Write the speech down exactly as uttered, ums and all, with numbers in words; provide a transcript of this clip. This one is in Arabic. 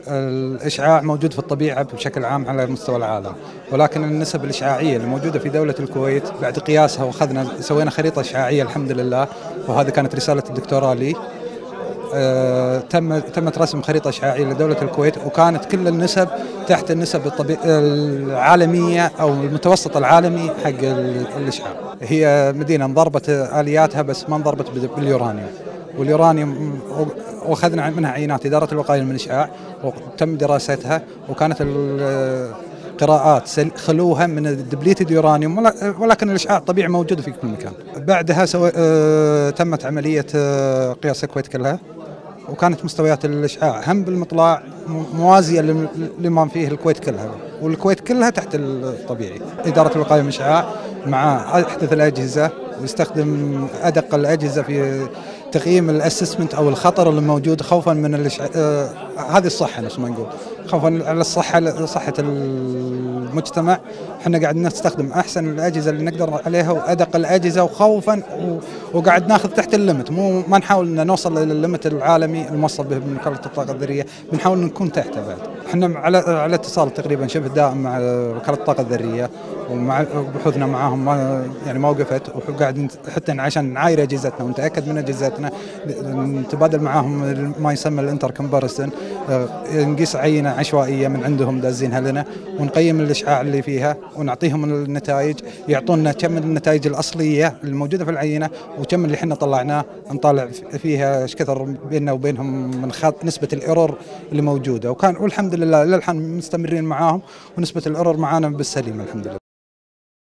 الإشعاع موجود في الطبيعة بشكل عام على مستوى العالم، ولكن النسب الإشعاعية اللي موجودة في دولة الكويت بعد قياسها وأخذنا سوينا خريطة إشعاعية الحمد لله، وهذه كانت رسالة الدكتوراه لي. آه تم تمت رسم خريطة إشعاعية لدولة الكويت، وكانت كل النسب تحت النسب العالمية أو المتوسط العالمي حق الإشعاع. هي مدينة انضربت آلياتها بس ما انضربت باليورانيوم، واليورانيوم واخذنا منها عينات إدارة الوقاية من الإشعاع وتم دراستها، وكانت القراءات خلوها من الدبليتد يورانيوم، ولكن الإشعاع طبيعي موجود في كل مكان. بعدها سو... آه... تمت عملية آه... قياس الكويت كلها، وكانت مستويات الإشعاع هم بالمطلع موازية لما فيه الكويت كلها، والكويت كلها تحت الطبيعي. إدارة الوقاية من الإشعاع مع أحدث الأجهزة، ويستخدم أدق الأجهزة في تقييم الاسسمنت او الخطر اللي موجود، خوفا من الإشع... آه... هذه الصحه نفس ما نقول، خوفا على الصحه صحه المجتمع. احنا قاعد نستخدم احسن الاجهزه اللي نقدر عليها وادق الاجهزه، وخوفا و... وقاعد ناخذ تحت الليمت، مو ما نحاول ان نوصل الى الليمت العالمي الموصل به من وكاله الطاقه الذريه، بنحاول نكون تحته بعد. احنا على على اتصال تقريبا شبه دائم مع وكاله الطاقه الذريه، ومع بحوثنا معاهم ما يعني ما وقفت، وقاعد حتى عشان نعاير اجهزتنا ونتاكد من اجهزتنا، نتبادل معاهم ما يسمى الانتر كومباريسون، نقيس عينه عشوائيه من عندهم دازينها لنا، ونقيم الاشعاع اللي فيها ونعطيهم النتائج، يعطونا كم النتائج الاصليه الموجوده في العينه وكم اللي احنا طلعناه، نطلع فيها ايش كثر بيننا وبينهم من خط نسبه الايرور اللي موجوده، وكان والحمد لله للحين مستمرين معاهم ونسبه الايرور معانا بالسليم الحمد لله.